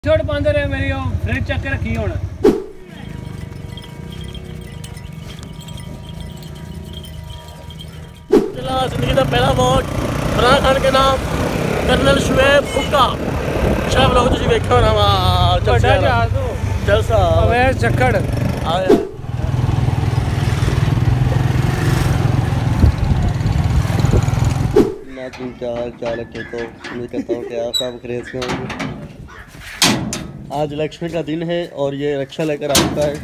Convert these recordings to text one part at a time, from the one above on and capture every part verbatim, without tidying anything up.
छोड़ बंद रहे मेरी फ्रिज चक के रखी हूं। जिंदगी का पहला वोट इमरान खान के नाम कर्नल शुएब हुक्का शायद लोग तुझे देखो ना वाह बड़ा जहाज तो जलसा अवैध चक्कड़ आया। मैं तुम क्या हाल चाल है तो उम्मीद करता हूँ कि आप सब खरीद से होंगे। आज इलेक्शन का दिन है और ये रक्षा लेकर आता है।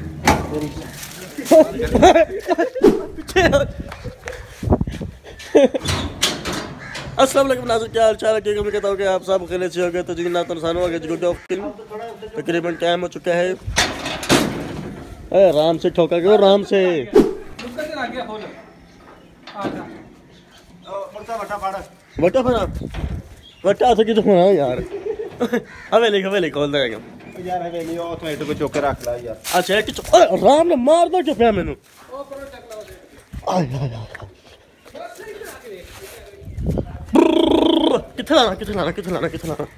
अस्सलाम वालेकुम नाज़रीन, क्या हाल चाल है? मैं कहता हूँ कि आप सब खैरियत से होंगे। तो जी ना तनसानो हो गया जो फिल्म तकरीबन टाइम हो चुका है। आराम से ठोका क्यों आराम से वटा फड़ा वटा तो किधर होना यार। हवेली हवेली खोल देगा यार हवेली ओ तो को चौके रख ला यार। अच्छा एक आराम ने मार दो क्यों पे मैनू आय आय किथे लाना किथे लाना किथे लाना किथे लाना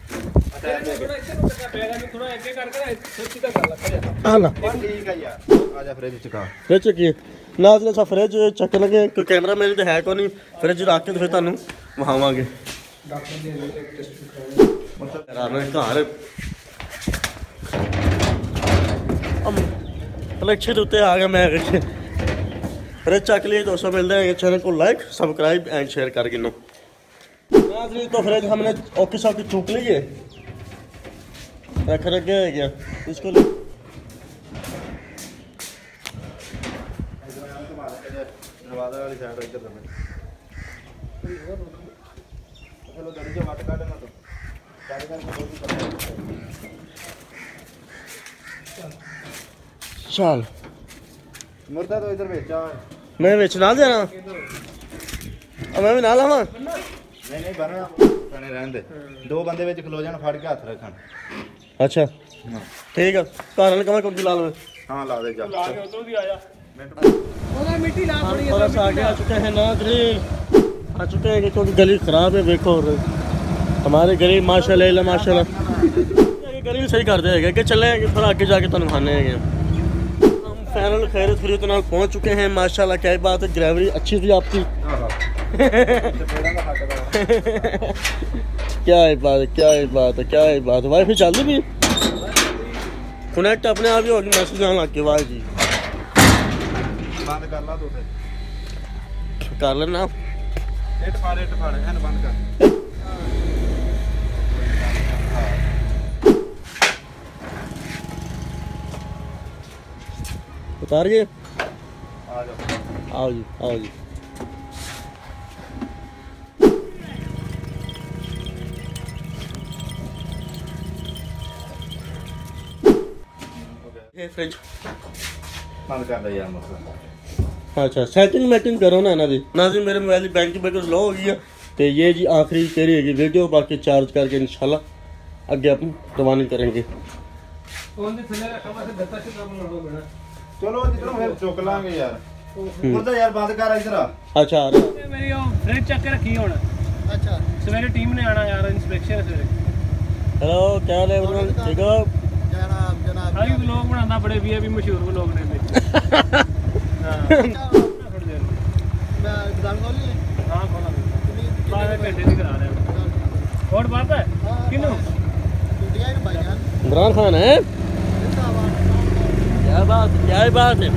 आला ठीक है यार आजा फ्रिज चका फ्रिज की नाज़रीन सा फ्रिज चक लगे कोई कैमरा मेरे तो है को नहीं फ्रिज रख के तो फिर तुहानू वहावांगे घर इलेक्शन उत्ते आ गया मैं फ्रिज चक लिए दोस्तों मिलते हैं चैनल को लाइक सब्सक्राइब एंड शेयर कर गिनो। नाज़रीन तो फ्रिज हमने ओके सौके चूक ली है रख रखे है क्या इसको ले दरवाजा वाली साइड इधर रख चलो गाड़ी से वाट काटना तो गाड़ी का चल मुर्दा तो इधर बेचा मैं बेच ना देना अब मैं भी ना लावा नहीं नहीं बना बने रहने दे दो बंदे विच खलो जान फड़ के हाथ रखन। अच्छा ठीक है कार ने कमा कुंडी ला लो। हां ला दे जा ला के उधर भी आया ओला मिट्टी ला थोड़ी है बस आगे आ चुके हैं नाज़रीन आ चुके हैं क्योंकि गली खराब है देखो हमारे गली माशाल्लाह माशाल्लाह ये गली सही कर देगा कि चले थोड़ा आगे जाके तुम खाने हैं हम फाइनल खैरियत खरीद नाल पहुंच चुके हैं माशाल्लाह क्या बात है ड्राइवरी अच्छी थी आपकी क्या है बात है क्या है बात है क्या है बात है वाईफाई चलती भी कनेक्ट अपने आप ही होगी मैसेज आने लग के वाई जी बंद कर ला तू कर लेना नेट फाड़ नेट फाड़ है बंद कर उतारिए आ जाओ आओ जी आओ जी फ्रिज बंद कर दे यार मसला। अच्छा सैटिंग मैटिंग करो ना ना जी नाज़रीन मेरे मोबाइल की बैंक बैलेंस लो हो गया तो ये जी आखिरी तेरी है वीडियो बाकी चार्ज करके इंशाल्लाह आगे अपन रवानी करेंगे। चलो जिधर फिर चुक लांगे यार मुर्दा यार बंद कर इधर आ। अच्छा आ रहा मेरी फ्रिज चक के रखी हूं। अच्छा सवेरे टीम ने आना यार इंस्पेक्शन सवेरे। हेलो क्या हाल है ठीक हो जनाब जनाब आई व्लॉग बनाना बड़े भी अभी मशहूर व्लॉग ने हां मैं दुकान खोल ली हां खोला बारह घंटे की करा रहे हैं और बात है किनु इंडिया के भाईजान इमरान खान है क्या बात क्या बात है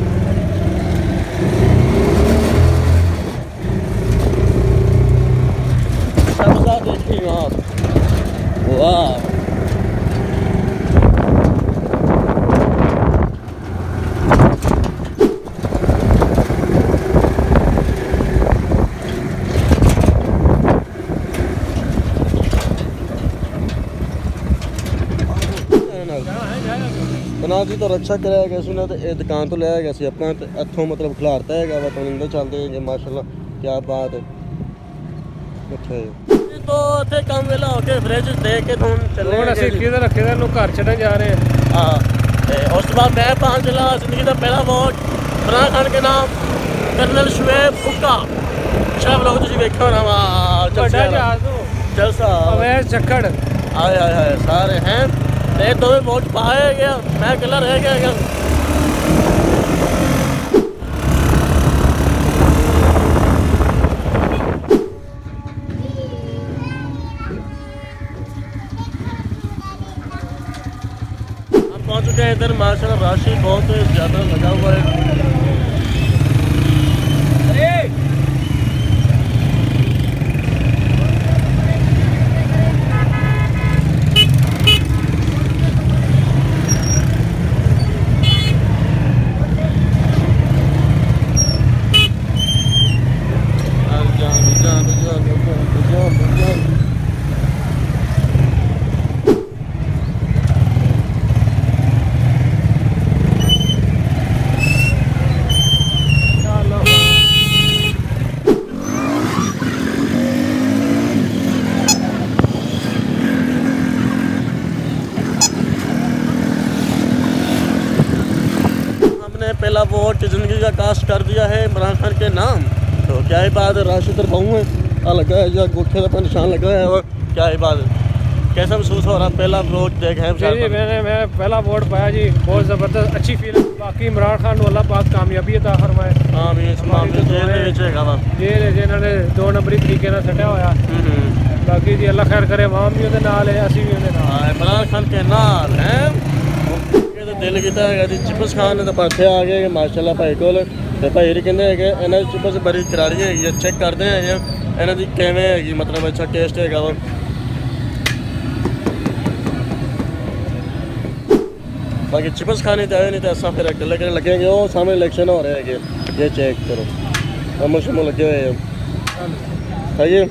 सब साथ देखिए आप वाह जी तो रक्षा कराया गया सी ना तो ये दुकान तो लिया गया सी अपना इतों मतलब खिलारता है तो अंदर चलते हैं माशाल्लाह क्या बात है। तो इतने काम वेला होके फ्रिज देख के तुम चले ਹੁਣ ਅਸੀਂ ਕਿਹਦੇ ਰੱਖੇ ਦਾ ਨੂੰ ਘਰ ਛੱਡਣ ਜਾ ਰਹੇ ਹਾਂ ਤੇ ਉਸ ਤੋਂ ਬਾਅਦ ਮੈਂ ਪਾਣ ਚਲਾ ਜ਼ਿੰਦਗੀ ਦਾ ਪਹਿਲਾ ਵੋਟ ਇਮਰਾਨ ਖਾਨ के नाम कर्नल शुएब हुक्का शायद लोग तुझे देखो ना वाह बड़ा जहाज तो जलसा अवैध चक्कड़ आए आए आए सारे हैं ये तो भी वोट पाए गया, मैं अकेला रह गया क्या? हम पहुंच चुके हैं इधर, माशाल्लाह राशि बहुत ज़्यादा लगा हुआ है। पहला वोट जिंदगी का कास्ट कर दिया है इमरान खान के नाम, तो क्या ही बात है। राशि तर बहु है, आ लगा है या गोखे का निशान लगा है, और क्या ही बात है। कैसा महसूस हो रहा है पहला वोट देखे? जी जी मैंने मैं पहला वोट पाया जी, बहुत ज़बरदस्त अच्छी फील। बाकी इमरान खान को अल्लाह पाक कामयाबी अता फरमाए। हाँ भी इस मामले जेल जिन्होंने दो नंबरी तरीके ਨਾਲ सटिया होया। बाकी जी अल्लाह खैर करे, आवाम भी ਉਹਦੇ ਨਾਲ है, ਅਸੀਂ भी ਉਹਦੇ ਨਾਲ। हाँ इमरान खान के नाल है। दिल किया है जी चिप्स खान ने तो पासे आ गए माशाल्लाह भाई को, तो भाई कहते हैं कि इन्होंने चिप्स बड़ी करारी है, चेक करते हैं इन्हों की किमें है, मतलब अच्छा टेस्ट है वा। बाकी चिप्स खाने तो आए नहीं तो ऐसा फिर लेकिन लगेंगे वो सामने इलेक्शन हो रहे हैं, ये चेक करो हम शमो लगे हुए हैं। खाइए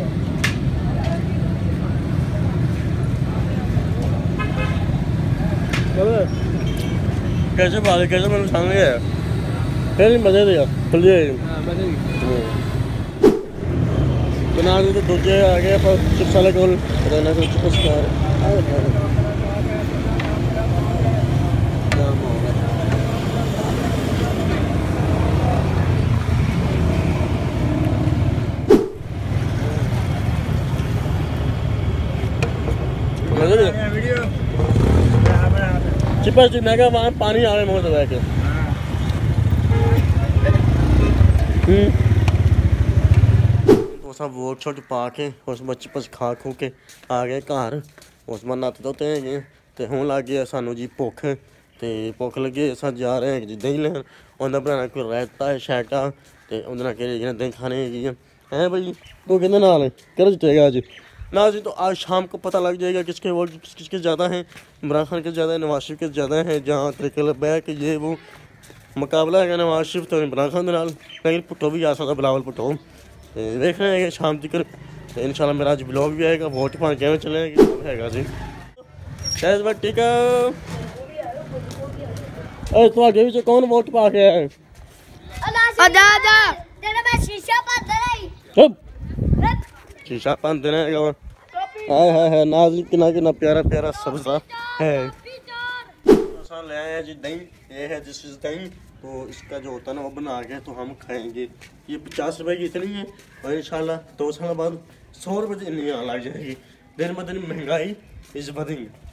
कैसे बात है, कैसे मैंने सामने गया फिर मजे दिया खुलिए बना तो दूजे आ गए पर चिप्स वाले को रहना तो चिप्स खा चिप्स जी मैं क्या वहाँ पानी आ रहा है मुँह से बह के। तो सब वोट छोट पा के उसमें चिप्स खा खू के आ गए घर, उसमें नत्त धोते हैं तो हूँ लग गया सानू जी भुख, तो भुख लगी अस जा रहे हैं जी दही लैन, उन्हें बनाना कोई रायता है शैटा, तो उन्हें कह दही खाने है हैं भाई तू कहते नाल कर जितेगा अज ना जी। तो आज शाम को पता लग जाएगा किसके वोट किस किसके ज़्यादा हैं, इमरान खान के ज़्यादा है, नवाज शरीफ के ज़्यादा हैं। जहाँ तरीके बैक ये वो मुकाबला है नवाज शरीफ तो इमरान खान के नाल, लेकिन पुट्टो भी आ सकता बिलावल पुट्टो, देख रहे हैं शाम तक। तो इंशाल्लाह मेरा आज ब्लॉग भी आएगा, वोट पा के चलेगा हैगा जी। शायद बात ठीक है तो आगे भी कौन वोट पा के आए? शीशा पान देना है हाय हाय हाय नाज़ कितना कितना प्यारा प्यारा सब्जा है। ले आए हैं जी दही, ये है जिस दही, तो इसका जो होता है ना वो बना के तो हम खाएंगे। ये पचास रुपए की इतनी है और इंशाल्लाह दो साल बाद सौ रुपये इतनी लग जाएगी। दिन ब दिन महंगाई इस बढ़ेगी।